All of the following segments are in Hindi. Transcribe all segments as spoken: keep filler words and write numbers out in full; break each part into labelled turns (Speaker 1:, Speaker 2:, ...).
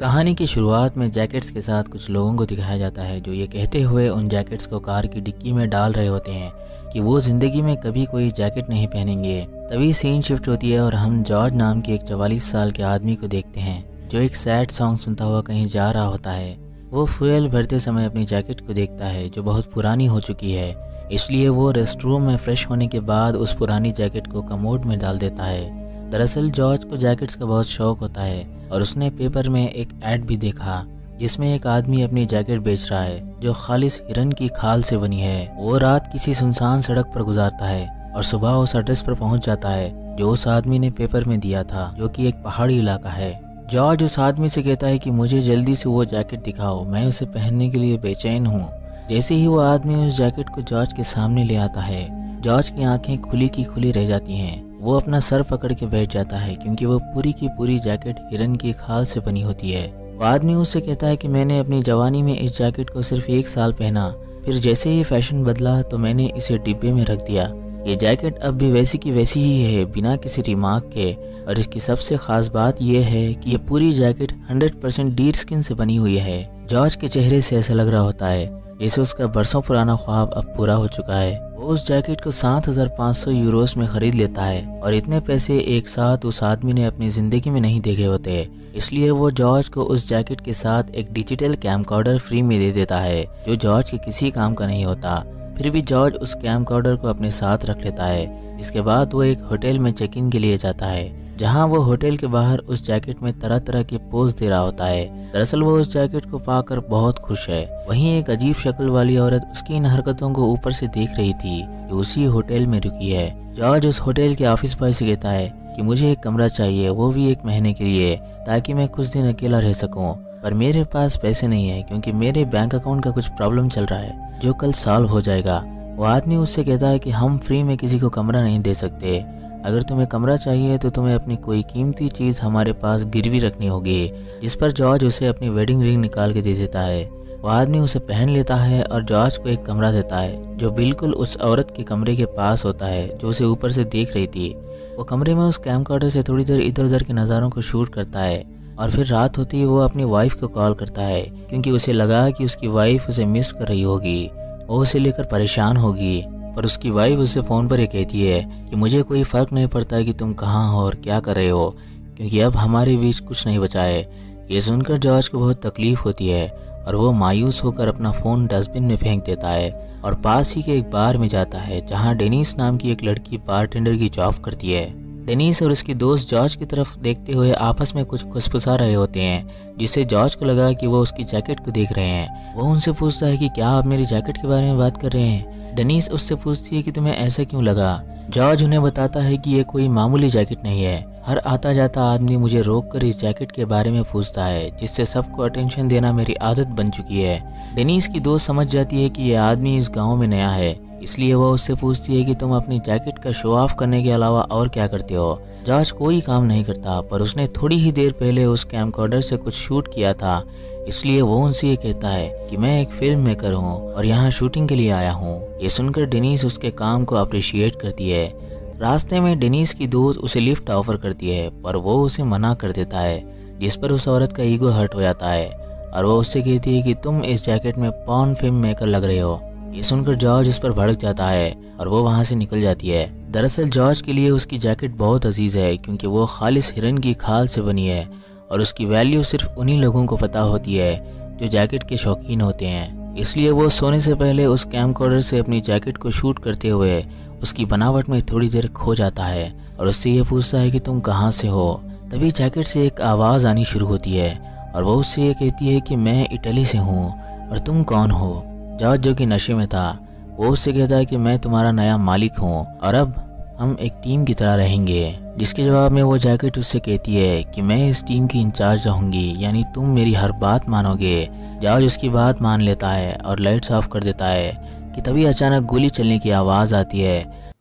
Speaker 1: कहानी की शुरुआत में जैकेट्स के साथ कुछ लोगों को दिखाया जाता है जो ये कहते हुए उन जैकेट्स को कार की डिक्की में डाल रहे होते हैं कि वो ज़िंदगी में कभी कोई जैकेट नहीं पहनेंगे। तभी सीन शिफ्ट होती है और हम जॉर्ज नाम के एक चवालीस साल के आदमी को देखते हैं जो एक सैड सॉन्ग सुनता हुआ कहीं जा रहा होता है। वो फ्यूल भरते समय अपनी जैकेट को देखता है जो बहुत पुरानी हो चुकी है, इसलिए वो रेस्ट रूम में फ्रेश होने के बाद उस पुरानी जैकेट को कमोड में डाल देता है। दरअसल जॉर्ज को जैकेट्स का बहुत शौक होता है और उसने पेपर में एक ऐड भी देखा जिसमें एक आदमी अपनी जैकेट बेच रहा है जो खालिस हिरन की खाल से बनी है। वो रात किसी सुनसान सड़क पर गुजारता है और सुबह उस एड्रेस पर पहुंच जाता है जो उस आदमी ने पेपर में दिया था, जो कि एक पहाड़ी इलाका है। जॉर्ज उस आदमी से कहता है कि मुझे जल्दी से वो जैकेट दिखाओ, मैं उसे पहनने के लिए बेचैन हूँ। जैसे ही वो आदमी उस जैकेट को जॉर्ज के सामने ले आता है, जॉर्ज की आंखें खुली की खुली रह जाती हैं। वो अपना सर पकड़ के बैठ जाता है क्योंकि वो पूरी की पूरी जैकेट हिरन की खाल से बनी होती है। वो आदमी उससे कहता है कि मैंने अपनी जवानी में इस जैकेट को सिर्फ एक साल पहना, फिर जैसे ही फैशन बदला तो मैंने इसे डिब्बे में रख दिया। ये जैकेट अब भी वैसी की वैसी ही है, बिना किसी रिमार्क के, और इसकी सबसे खास बात यह है कि ये पूरी jacket hundred percent deer skin से बनी हुई है। जॉर्ज के चेहरे से ऐसा लग रहा होता है जैसे उसका बरसों पुराना ख्वाब अब पूरा हो चुका है। वो उस जैकेट को सात हजार पाँच सौ यूरोस में खरीद लेता है और इतने पैसे एक साथ उस आदमी ने अपनी जिंदगी में नहीं देखे होते, इसलिए वो जॉर्ज को उस जैकेट के साथ एक डिजिटल कैमकॉर्डर फ्री में दे देता है जो जॉर्ज के किसी काम का नहीं होता। फिर भी जॉर्ज उस कैमकॉर्डर को अपने साथ रख लेता है। इसके बाद वो एक होटल में चेक इन के लिए जाता है जहां वो होटल के बाहर उस जैकेट में तरह तरह के पोज दे रहा होता है। दरअसल वो उस जैकेट को पाकर बहुत खुश है। वहीं एक अजीब शक्ल वाली औरत उसकी इन हरकतों को ऊपर से देख रही थी जो उसी होटल में रुकी है। जॉर्ज उस होटल के ऑफिस बॉय से कहता है कि मुझे एक कमरा चाहिए, वो भी एक महीने के लिए, ताकि मैं कुछ दिन अकेला रह सकूं, पर मेरे पास पैसे नहीं है क्योंकि मेरे बैंक अकाउंट का कुछ प्रॉब्लम चल रहा है जो कल सॉल्व हो जाएगा। वो आदमी उससे कहता है कि हम फ्री में किसी को कमरा नहीं दे सकते, अगर तुम्हें कमरा चाहिए तो तुम्हें अपनी कोई कीमती चीज़ हमारे पास गिरवी रखनी होगी। जिस पर जॉर्ज उसे अपनी वेडिंग रिंग निकाल के दे देता है। वो आदमी उसे पहन लेता है और जॉर्ज को एक कमरा देता है जो बिल्कुल उस औरत के कमरे के पास होता है जो उसे ऊपर से देख रही थी। वो कमरे में उस कैमकॉर्डर से थोड़ी देर इधर उधर के नज़ारों को शूट करता है और फिर रात होती है वो अपनी वाइफ को कॉल करता है क्योंकि उसे लगा कि उसकी वाइफ उसे मिस कर रही होगी, वो उसे लेकर परेशान होगी। पर उसकी वाइफ उसे फ़ोन पर ये कहती है कि मुझे कोई फ़र्क नहीं पड़ता कि तुम कहाँ हो और क्या कर रहे हो, क्योंकि अब हमारे बीच कुछ नहीं बचा है। ये सुनकर जॉर्ज को बहुत तकलीफ़ होती है और वो मायूस होकर अपना फ़ोन डस्टबिन में फेंक देता है और पास ही के एक बार में जाता है जहाँ डेनिस नाम की एक लड़की बारटेंडर की जॉब करती है। डेनिस और उसकी दोस्त जॉर्ज की तरफ देखते हुए आपस में कुछ खुसफुसा रहे होते हैं, जिससे जॉर्ज को लगा कि वो उसकी जैकेट को देख रहे हैं। वो उनसे पूछता है कि क्या आप मेरी जैकेट के बारे में बात कर रहे हैं। डेनिस उससे पूछती है कि तुम्हें ऐसा क्यों लगा। जॉर्ज उन्हें बताता है कि ये कोई मामूली जैकेट नहीं है। हर आता जाता आदमी मुझे रोककर इस जैकेट के बारे में पूछता है, जिससे सबको अटेंशन देना मेरी आदत बन चुकी है। डेनिस की दोस्त समझ जाती है कि यह आदमी इस गांव में नया है, इसलिए वो उससे पूछती है कि तुम अपनी जैकेट का शो ऑफ करने के अलावा और क्या करते हो। जॉर्ज कोई काम नहीं करता, पर उसने थोड़ी ही देर पहले उस कैमकॉर्डर से कुछ शूट किया था, इसलिए वो उनसे ये कहता है कि मैं एक फिल्म मेकर हूँ और यहाँ शूटिंग के लिए आया हूँ। ये सुनकर डेनिस उसके काम को अप्रिशिएट करती है। रास्ते में डेनिस की दोस्त उसे लिफ्ट ऑफर करती है, पर वो उसे मना कर देता है, जिस पर उस औरत का ईगो हर्ट हो जाता है और वो उससे कहती है कि तुम इस जैकेट में पॉर्न फिल्म मेकर लग रहे हो। ये सुनकर जॉर्ज उस पर भड़क जाता है और वो वहाँ से निकल जाती है। दरअसल जॉर्ज के लिए उसकी जैकेट बहुत अजीज है क्योंकि वो खालिस हिरन की खाल से बनी है और उसकी वैल्यू सिर्फ उन्हीं लोगों को पता होती है जो जैकेट के शौकीन होते हैं। इसलिए वो सोने से पहले उस कैमकॉर्डर से अपनी जैकेट को शूट करते हुए उसकी बनावट में थोड़ी देर खो जाता है और उससे ये पूछता है कि तुम कहाँ से हो। तभी जैकेट से एक आवाज़ आनी शुरू होती है और वो उससे ये कहती है कि मैं इटली से हूँ और तुम कौन हो। जॉर्ज जो कि नशे में था, वो उससे कहता है कि मैं तुम्हारा नया मालिक हूँ और अब हम एक टीम की तरह रहेंगे। जिसके जवाब में वो जैकेट उससे कहती है कि मैं इस टीम की इंचार्ज रहूंगी, यानी तुम मेरी हर बात मानोगे। जॉर्ज उसकी बात मान लेता है और लाइट्स ऑफ कर देता है कि तभी अचानक गोली चलने की आवाज़ आती है,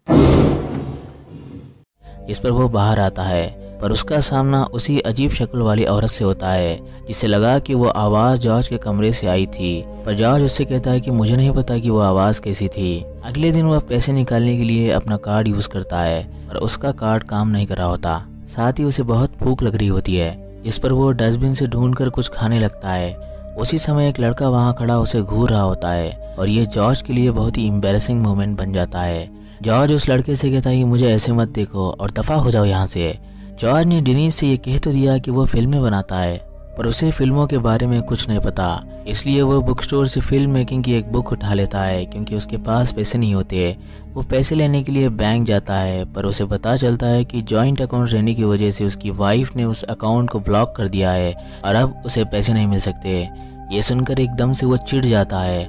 Speaker 1: जिस पर वो बाहर आता है, पर उसका सामना उसी अजीब शक्ल वाली औरत से होता है जिससे लगा कि वो आवाज़ जॉर्ज के कमरे से आई थी। पर जॉर्ज उससे कहता है कि मुझे नहीं पता कि वो आवाज़ कैसी थी। अगले दिन वह पैसे निकालने के लिए अपना कार्ड यूज़ करता है पर उसका कार्ड काम नहीं कर रहा होता। साथ ही उसे बहुत भूख लग रही होती है। जिस पर वो डस्टबिन से ढूंढकर कुछ खाने लगता है। उसी समय एक लड़का वहाँ खड़ा उसे घूर रहा होता है और ये जॉर्ज के लिए बहुत ही एम्बैरेसिंग मोमेंट बन जाता है। जॉर्ज उस लड़के से कहता है कि मुझे ऐसे मत देखो और दफ़ा हो जाओ यहाँ से। जॉर्ज ने डेनिस से ये कह तो दिया कि वो फिल्में बनाता है, पर उसे फिल्मों के बारे में कुछ नहीं पता, इसलिए वो बुक स्टोर से फिल्म मेकिंग की एक बुक उठा लेता है क्योंकि उसके पास पैसे नहीं होते। वो पैसे लेने के लिए बैंक जाता है, पर उसे पता चलता है कि जॉइंट अकाउंट रहने की वजह से उसकी वाइफ ने उस अकाउंट को ब्लॉक कर दिया है और अब उसे पैसे नहीं मिल सकते। ये सुनकर एकदम से वो चिढ़ जाता है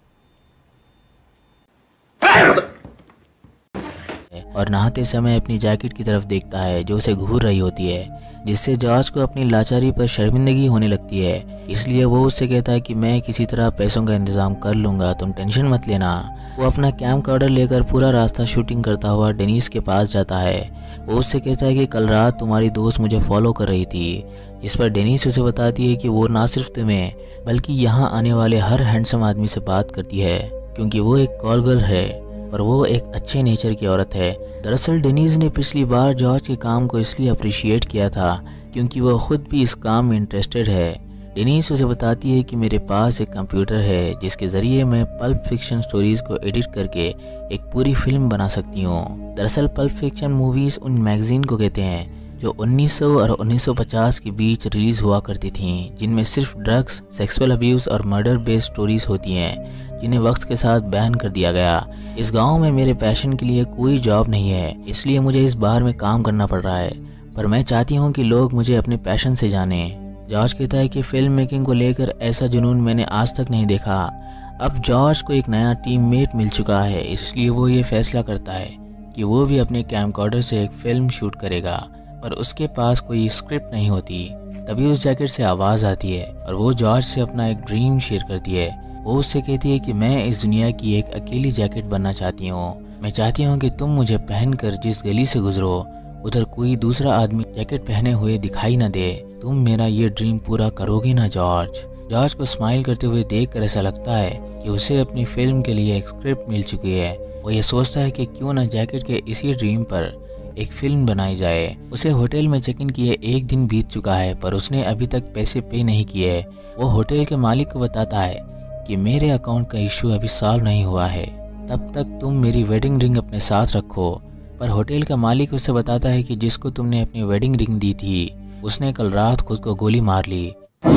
Speaker 1: और नहाते समय अपनी जैकेट की तरफ देखता है जो उसे घूर रही होती है, जिससे जॉर्ज को अपनी लाचारी पर शर्मिंदगी होने लगती है। इसलिए वो उससे कहता है कि मैं किसी तरह पैसों का इंतजाम कर लूँगा, तुम टेंशन मत लेना। वो अपना कैमकॉर्डर लेकर पूरा रास्ता शूटिंग करता हुआ डेनिस के पास जाता है। वो उससे कहता है कि कल रात तुम्हारी दोस्त मुझे फॉलो कर रही थी, जिस पर डेनिस उसे बताती है कि वो ना सिर्फ तुम्हें बल्कि यहाँ आने वाले हर हैंडसम आदमी से बात करती है क्योंकि वो एक कॉल गर्ल है, पर वो एक अच्छे नेचर की औरत है। दरअसल डेनिस ने पिछली बार जॉर्ज के काम को इसलिए अप्रिशिएट किया था क्योंकि वो खुद भी इस काम में इंटरेस्टेड है। डेनिस उसे बताती है कि मेरे पास एक कंप्यूटर है जिसके ज़रिए मैं पल्प फिक्शन स्टोरीज़ को एडिट करके एक पूरी फिल्म बना सकती हूँ। दरअसल पल्प फिक्शन मूवीज़ उन मैगज़ीन को कहते हैं जो उन्नीस सौ और उन्नीस सौ पचास के बीच रिलीज़ हुआ करती थीं, जिनमें सिर्फ ड्रग्स, सेक्सुअल अब्यूज़ और मर्डर बेस्ड स्टोरीज़ होती हैं, जिन्हें वक्त के साथ बैन कर दिया गया। इस गांव में मेरे पैशन के लिए कोई जॉब नहीं है, इसलिए मुझे इस बार में काम करना पड़ रहा है, पर मैं चाहती हूँ कि लोग मुझे अपने पैशन से जानें। जॉर्ज कहता है कि फिल्म मेकिंग को लेकर ऐसा जुनून मैंने आज तक नहीं देखा। अब जॉर्ज को एक नया टीममेट मिल चुका है, इसलिए वो ये फैसला करता है कि वो भी अपने कैमकॉर्डर से एक फ़िल्म शूट करेगा, पर उसके पास कोई स्क्रिप्ट नहीं होती। तभी उस जैकेट से आवाज़ आती है और वो जॉर्ज से अपना एक ड्रीम शेयर करती है। वो उससे कहती है कि मैं इस दुनिया की एक अकेली जैकेट बनना चाहती हूँ। मैं चाहती हूँ कि तुम मुझे पहनकर जिस गली से गुजरो उधर कोई दूसरा आदमी जैकेट पहने हुए दिखाई न दे। तुम मेरा ये ड्रीम पूरा करोगी ना जॉर्ज। जॉर्ज को स्माइल करते हुए देखकर ऐसा लगता है कि उसे अपनी फिल्म के लिए एक स्क्रिप्ट मिल चुकी है। वो ये सोचता है कि क्यों ना जैकेट के इसी ड्रीम पर एक फिल्म बनाई जाए। उसे होटल में चेक इन किए एक दिन बीत चुका है, पर उसने अभी तक पैसे पे नहीं किए। वो होटल के मालिक को बताता है कि मेरे अकाउंट का इशू अभी सॉल्व नहीं हुआ है, तब तक तुम मेरी वेडिंग रिंग अपने साथ रखो। पर होटल का मालिक उसे बताता है कि जिसको तुमने अपनी वेडिंग रिंग दी थी उसने कल रात खुद को गोली मार ली।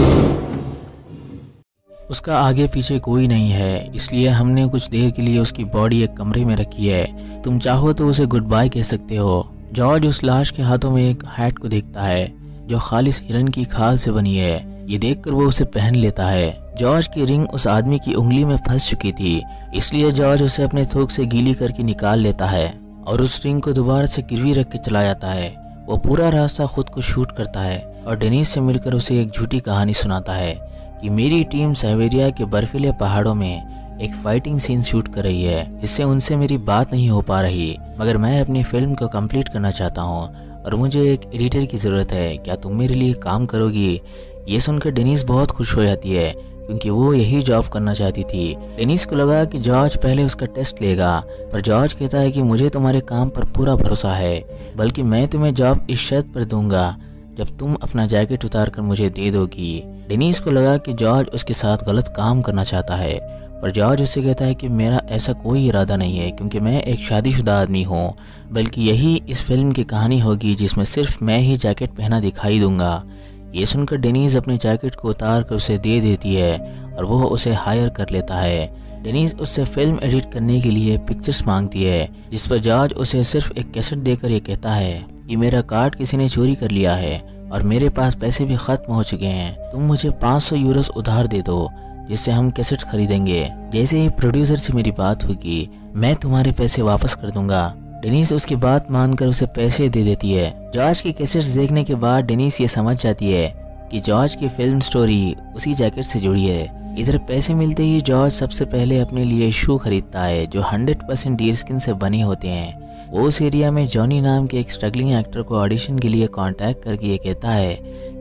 Speaker 1: उसका आगे पीछे कोई नहीं है, इसलिए हमने कुछ देर के लिए उसकी बॉडी एक कमरे में रखी है। तुम चाहो तो उसे गुड बाय कह सकते हो। जॉर्ज उस लाश के हाथों में एक हैट को देखता है जो खालिस हिरन की खाल से बनी है। ये देखकर वो उसे पहन लेता है। जॉर्ज की रिंग उस आदमी की उंगली में फंस चुकी थी, इसलिए जॉर्ज उसे अपने थूक से गीली करके निकाल लेता है और उस रिंग को दोबारा से गिरवी रख के चला जाता है। वो पूरा रास्ता खुद को शूट करता है और डेनिस से मिलकर उसे एक झूठी कहानी सुनाता है कि मेरी टीम साइबेरिया के बर्फीले पहाड़ों में एक फाइटिंग सीन शूट कर रही है, जिससे उनसे मेरी बात नहीं हो पा रही, मगर मैं अपनी फिल्म को कंप्लीट करना चाहता हूँ और मुझे एक एडिटर की ज़रूरत है। क्या तुम मेरे लिए काम करोगी? ये सुनकर डेनिस बहुत खुश हो जाती है क्योंकि वो यही जॉब करना चाहती थी। डेनिस को लगा कि जॉर्ज पहले उसका टेस्ट लेगा, पर जॉर्ज कहता है कि मुझे तुम्हारे काम पर पूरा भरोसा है, बल्कि मैं तुम्हें जॉब इस शर्त पर दूंगा जब तुम अपना जैकेट उतार कर मुझे दे दोगी। डेनिस को लगा कि जॉर्ज उसके साथ गलत काम करना चाहता है, पर जॉर्ज उससे कहता है कि मेरा ऐसा कोई इरादा नहीं है क्योंकि मैं एक शादीशुदा आदमी हूँ, बल्कि यही इस फिल्म की कहानी होगी जिसमें सिर्फ मैं ही जैकेट पहना दिखाई दूंगा। ये सुनकर डेनिस अपने जैकेट को उतार कर उसे दे देती है और वो उसे हायर कर लेता है। डेनिस उससे फिल्म एडिट करने के लिए पिक्चर्स मांगती है, जिस पर जॉर्ज उसे सिर्फ एक कैसेट देकर ये कहता है कि मेरा कार्ड किसी ने चोरी कर लिया है और मेरे पास पैसे भी खत्म हो चुके हैं। तुम मुझे पाँच सौ यूरोस उधार दे दो जिससे हम कैसेट खरीदेंगे। जैसे ही प्रोड्यूसर से मेरी बात होगी मैं तुम्हारे पैसे वापस कर दूंगा। डेनिस उसकी बात मानकर उसे पैसे दे देती है। जॉर्ज की कैसेट्स देखने के बाद डेनिस ये समझ जाती है कि जॉर्ज की फिल्म स्टोरी उसी जैकेट से जुड़ी है। इधर पैसे मिलते ही जॉर्ज सबसे पहले अपने लिए शू खरीदता है जो हंड्रेड परसेंट डीर स्किन से बने होते हैं। वो उस एरिया में जॉनी नाम के एक स्ट्रगलिंग एक्टर को ऑडिशन के लिए कांटेक्ट करके ये कहता है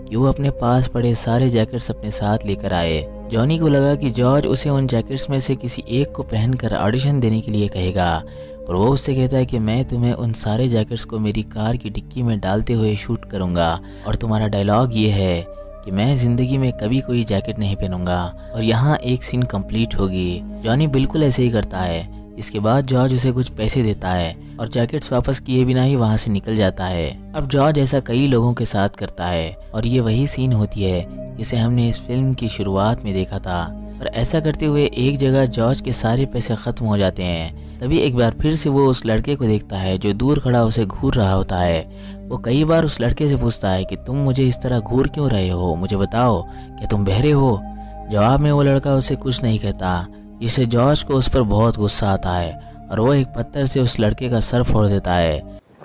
Speaker 1: कि वो अपने पास पड़े सारे जैकेट्स अपने साथ लेकर आए। जॉनी को लगा कि जॉर्ज उसे उन जैकेट्स में से किसी एक को पहनकर ऑडिशन देने के लिए कहेगा, और वो उससे कहता है कि मैं तुम्हें उन सारे जैकेट्स को मेरी कार की डिक्की में डालते हुए शूट करूँगा, और तुम्हारा डायलॉग ये है कि मैं ज़िंदगी में कभी कोई जैकेट नहीं पहनूंगा। और यहाँ एक सीन कंप्लीट होगी। जॉनी बिल्कुल ऐसे ही करता है। इसके बाद जॉर्ज उसे कुछ पैसे देता है और जैकेट्स वापस किए बिना ही वहाँ से निकल जाता है। अब जॉर्ज ऐसा कई लोगों के साथ करता है और ये वही सीन होती है जिसे हमने इस फिल्म की शुरुआत में देखा था। और ऐसा करते हुए एक जगह जॉर्ज के सारे पैसे ख़त्म हो जाते हैं। तभी एक बार फिर से वो उस लड़के को देखता है जो दूर खड़ा उसे घूर रहा होता है। वो कई बार उस लड़के से पूछता है कि तुम मुझे इस तरह घूर क्यों रहे हो, मुझे बताओ, क्या तुम बहरे हो? जवाब में वो लड़का उसे कुछ नहीं कहता, जिससे जॉर्ज को उस पर बहुत गुस्सा आता है और वो एक पत्थर से उस लड़के का सर फोड़ देता है।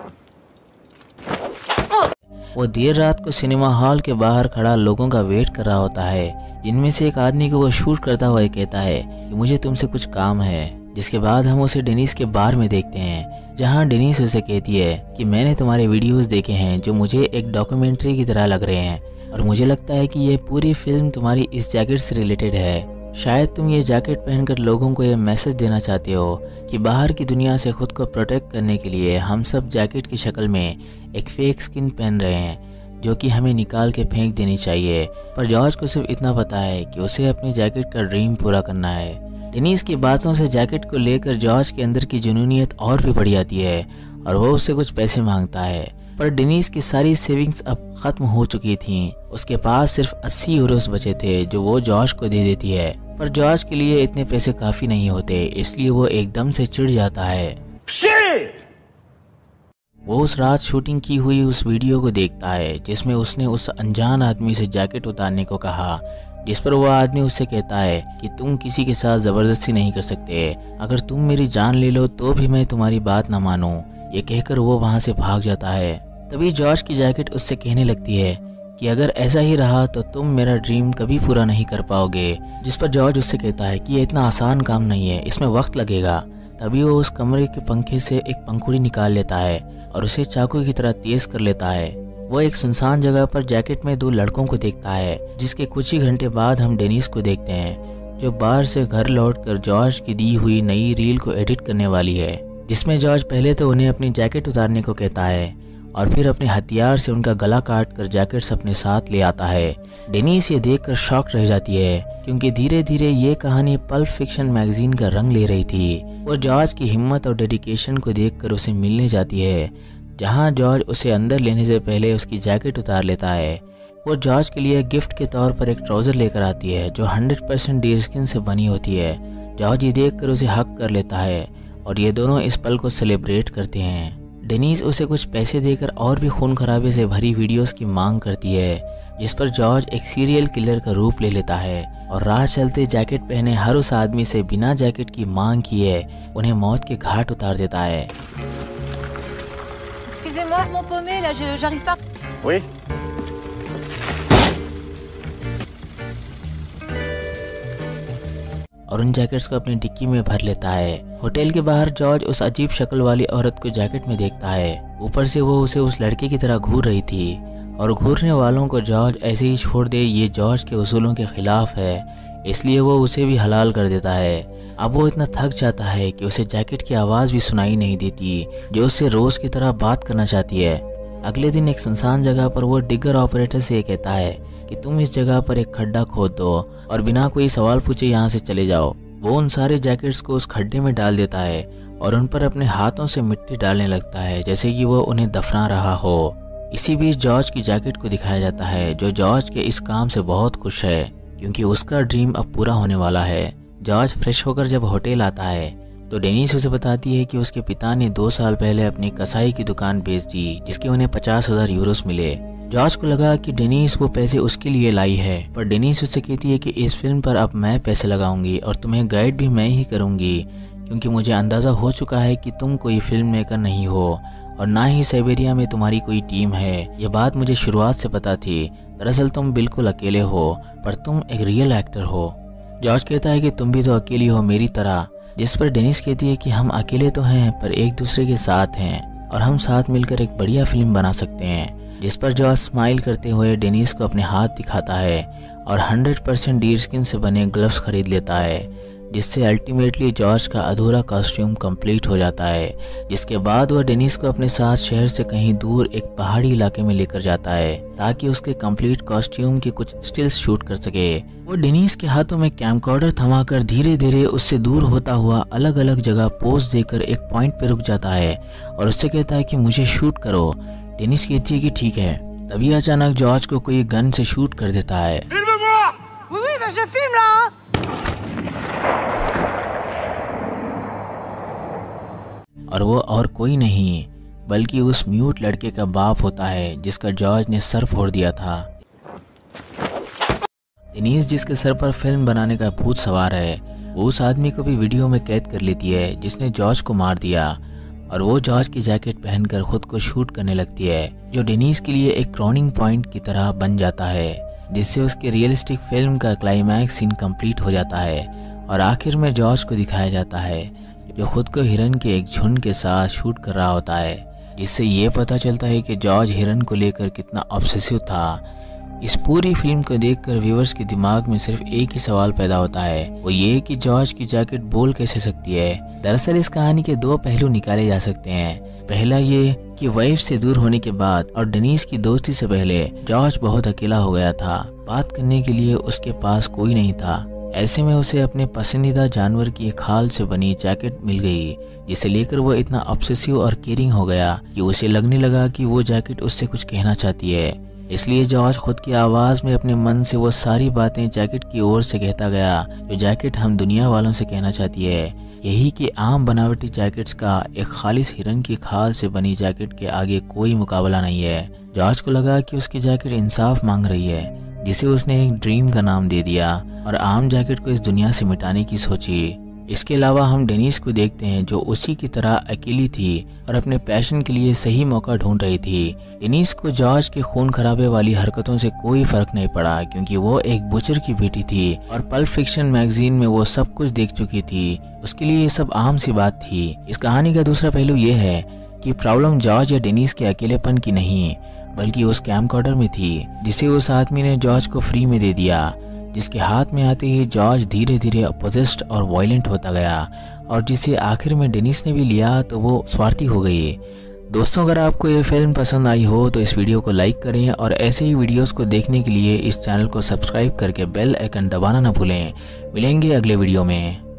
Speaker 1: वो देर रात को सिनेमा हॉल के बाहर खड़ा लोगों का वेट कर रहा होता है, जिनमें से एक आदमी को वो शूट करता हुआ कहता है कि मुझे तुमसे कुछ काम है। जिसके बाद हम उसे डेनिस के बार में देखते हैं, जहां डेनिस उसे कहती है कि मैंने तुम्हारे वीडियोस देखे हैं जो मुझे एक डॉक्यूमेंट्री की तरह लग रहे हैं, और मुझे लगता है कि ये पूरी फिल्म तुम्हारी इस जैकेट से रिलेटेड है। शायद तुम ये जैकेट पहनकर लोगों को ये मैसेज देना चाहते हो कि बाहर की दुनिया से खुद को प्रोटेक्ट करने के लिए हम सब जैकेट की शक्ल में एक फेक स्किन पहन रहे हैं, जो कि हमें निकाल के फेंक देनी चाहिए। पर जॉर्ज को सिर्फ इतना पता है कि उसे अपनी जैकेट का ड्रीम पूरा करना है। डेनिस की बातों से जैकेट को लेकर जॉर्ज के अंदर की जुनूनियत और भी बढ़ जाती है और वो उससे कुछ पैसे मांगता है। पर डेनिस की सारी सेविंग्स अब खत्म हो चुकी थीं। उसके पास सिर्फ अस्सी यूरोस बचे थे जो वो जॉर्ज को दे देती है। पर जॉर्ज के लिए इतने पैसे काफी नहीं होते, इसलिए वो एकदम से चिढ़ जाता है। वो उस रात शूटिंग की हुई उस वीडियो को देखता है जिसमें उसने उस अनजान आदमी से जैकेट उतारने को कहा, जिस पर वो आदमी उससे कहता है कि तुम किसी के साथ ज़बरदस्ती नहीं कर सकते, अगर तुम मेरी जान ले लो तो भी मैं तुम्हारी बात ना मानूं। ये कहकर वो वहाँ से भाग जाता है। तभी जॉर्ज की जैकेट उससे कहने लगती है कि अगर ऐसा ही रहा तो तुम मेरा ड्रीम कभी पूरा नहीं कर पाओगे। जिस पर जॉर्ज उससे कहता है कि ये इतना आसान काम नहीं है, इसमें वक्त लगेगा। तभी वो उस कमरे के पंखे से एक पंखुड़ी निकाल लेता है और उसे चाकू की तरह तेज कर लेता है। वो एक सुनसान जगह पर जैकेट में दो लड़कों को देखता है, जिसके कुछ ही घंटे बाद हम डेनिस को देखते हैं, जो बाहर से घर लौटकर जॉर्ज की दी हुई नई रील को एडिट करने वाली है, जिसमें जॉर्ज पहले तो उन्हें अपनी जैकेट उतारने को कहता है और फिर अपने हथियार से उनका गला काट कर जैकेट्स अपने साथ ले आता है। डेनिस ये देखकर शॉक रह जाती है, क्योंकि धीरे धीरे ये कहानी पल्प फिक्शन मैगजीन का रंग ले रही थी। वो जॉर्ज की हिम्मत और डेडिकेशन को देखकर उसे मिलने जाती है, जहां जॉर्ज उसे अंदर लेने से पहले उसकी जैकेट उतार लेता है। वो जॉर्ज के लिए गिफ्ट के तौर पर एक ट्राउज़र लेकर आती है जो हंड्रेड परसेंट डीर स्किन से बनी होती है। जॉर्ज ये देखकर उसे हक कर लेता है और ये दोनों इस पल को सेलिब्रेट करते हैं। डेनिस उसे कुछ पैसे देकर और भी खून खराबे से भरी वीडियोस की मांग करती है, जिस पर जॉर्ज एक सीरियल किलर का रूप ले लेता है और राह चलते जैकेट पहने हर उस आदमी से बिना जैकेट की मांग किए उन्हें मौत के घाट उतार देता है।
Speaker 2: Excusez-moi, mon paumé, là, je j'arrive pas.
Speaker 3: Oui.
Speaker 1: और उन जैकेट्स को अपनी डिक्की में भर लेता है। होटल के बाहर जॉर्ज उस अजीब शक्ल वाली औरत को जैकेट में देखता है। ऊपर से वो उसे उस लड़के की तरह घूर रही थी और घूरने वालों को जॉर्ज ऐसे ही छोड़ दे ये जॉर्ज के उसूलों के खिलाफ है, इसलिए वो उसे भी हलाल कर देता है। अब वो इतना थक जाता है कि उसे जैकेट की आवाज़ भी सुनाई नहीं देती, जो उससे रोज़ की तरह बात करना चाहती है। अगले दिन एक सुनसान जगह पर वो डिगर ऑपरेटर से ये कहता है कि तुम इस जगह पर एक खड्डा खोद दो और बिना कोई सवाल पूछे यहाँ से चले जाओ। वो उन सारे जैकेट्स को उस खड्डे में डाल देता है और उन पर अपने हाथों से मिट्टी डालने लगता है, जैसे कि वो उन्हें दफना रहा हो। इसी बीच जॉर्ज की जैकेट को दिखाया जाता है, जो जॉर्ज के इस काम से बहुत खुश है, क्योंकि उसका ड्रीम अब पूरा होने वाला है। जॉर्ज फ्रेश होकर जब होटल आता है तो डेनिस उसे बताती है कि उसके पिता ने दो साल पहले अपनी कसाई की दुकान बेच दी, जिसके उन्हें पचास हजार यूरोस मिले। जॉर्ज को लगा कि डेनिस वो पैसे उसके लिए लाई है, पर डेनिस उससे कहती है कि इस फिल्म पर अब मैं पैसे लगाऊंगी और तुम्हें गाइड भी मैं ही करूंगी, क्योंकि मुझे अंदाज़ा हो चुका है कि तुम कोई फिल्म मेकर नहीं हो और ना ही साइबेरिया में तुम्हारी कोई टीम है। यह बात मुझे शुरुआत से पता थी। दरअसल तुम बिल्कुल अकेले हो, पर तुम एक रियल एक्टर हो। जॉर्ज कहता है कि तुम भी तो अकेली हो मेरी तरह, जिस पर डेनिस कहती है कि हम अकेले तो हैं पर एक दूसरे के साथ हैं और हम साथ मिलकर एक बढ़िया फिल्म बना सकते हैं। जिस पर जॉर्ज स्माइल करते हुए डेनिस को अपने हाथ दिखाता है और हंड्रेड परसेंट डीर स्किन से बने ग्लव्स खरीद लेता है, जिससे अल्टीमेटली जॉर्ज का अधूरा कॉस्ट्यूम कंप्लीट हो जाता है। जिसके बाद वह डेनिस को अपने साथ शहर से कहीं दूर एक पहाड़ी इलाके में लेकर जाता है ताकि उसके कंप्लीट कॉस्ट्यूम के कुछ स्टिल्स शूट कर सके। वो डेनिस के हाथों में कैमकॉर्डर थमाकर धीरे धीरे उससे दूर होता हुआ अलग अलग जगह पोज देकर एक पॉइंट पे रुक जाता है और उससे कहता है कि मुझे शूट करो। डेनिस कहती है कि ठीक है। तभी अचानक जॉर्ज को कोई गन से शूट कर देता है।
Speaker 2: Oui, oui, bah je filme là.
Speaker 1: और वो और कोई नहीं बल्कि उस म्यूट लड़के का बाप होता है जिसका जॉर्ज ने सर फोड़ दिया था। डेनिस जिसके सर पर फिल्म बनाने का भूत सवार है, वो उस आदमी को भी वीडियो में कैद कर लेती है जिसने जॉर्ज को मार दिया और वो जॉर्ज की जैकेट पहनकर खुद को शूट करने लगती है, जो डेनिस के लिए एक क्रॉनिंग पॉइंट की तरह बन जाता है, जिससे उसके रियलिस्टिक फिल्म का क्लाइमैक्स सीन कंप्लीट हो जाता है और आखिर में जॉर्ज को दिखाया जाता है जो खुद को हिरन के एक झुंड के साथ शूट कर रहा होता है, जिससे ये पता चलता है कि जॉर्ज हिरन को लेकर कितना ऑब्सेसिव था। इस पूरी फिल्म को देखकर व्यूअर्स के दिमाग में सिर्फ एक ही सवाल पैदा होता है, वो ये कि जॉर्ज की जैकेट बोल कैसे सकती है। दरअसल इस कहानी के दो पहलू निकाले जा सकते हैं। पहला ये कि वाइफ से दूर होने के बाद और डेनिस की दोस्ती से पहले जॉर्ज बहुत अकेला हो गया था। बात करने के लिए उसके पास कोई नहीं था। ऐसे में उसे अपने पसंदीदा जानवर की एक खाल से बनी जैकेट मिल गई, जिसे लेकर वो इतना ऑब्सेसिव और केयरिंग हो गया कि उसे लगने लगा कि वो जैकेट उससे कुछ कहना चाहती है। इसलिए जॉर्ज खुद की आवाज़ में अपने मन से वो सारी बातें जैकेट की ओर से कहता गया जो जैकेट हम दुनिया वालों से कहना चाहती है। यही कि आम बनावटी जैकेट्स का एक खालिस हिरन की खाल से बनी जैकेट के आगे कोई मुकाबला नहीं है। जॉर्ज को लगा कि उसकी जैकेट इंसाफ मांग रही है, जिसे उसने एक ड्रीम का नाम दे दिया और आम जैकेट को इस दुनिया से मिटाने की सोची। इसके अलावा हम डेनिस को देखते हैं जो उसी की तरह अकेली थी और अपने पैशन के लिए सही मौका ढूंढ रही थी। डेनिस को जॉर्ज के खून खराबे वाली हरकतों से कोई फर्क नहीं पड़ा क्योंकि वो एक बुचर की बेटी थी और पल्प फिक्शन मैगजीन में वो सब कुछ देख चुकी थी। उसके लिए ये सब आम सी बात थी। इस कहानी का दूसरा पहलू ये है कि प्रॉब्लम जॉर्ज या डेनिस के अकेलेपन की नहीं बल्कि उस कैमकॉर्डर में थी जिसे उस आदमी ने जॉर्ज को फ्री में दे दिया, जिसके हाथ में आते ही जॉर्ज धीरे धीरे अपोजिस्ट और वायलेंट होता गया और जिसे आखिर में डेनिस ने भी लिया तो वो स्वार्थी हो गई। दोस्तों, अगर आपको ये फिल्म पसंद आई हो तो इस वीडियो को लाइक करें और ऐसे ही वीडियोस को देखने के लिए इस चैनल को सब्सक्राइब करके बेल आइकन दबाना ना भूलें। मिलेंगे अगले वीडियो में।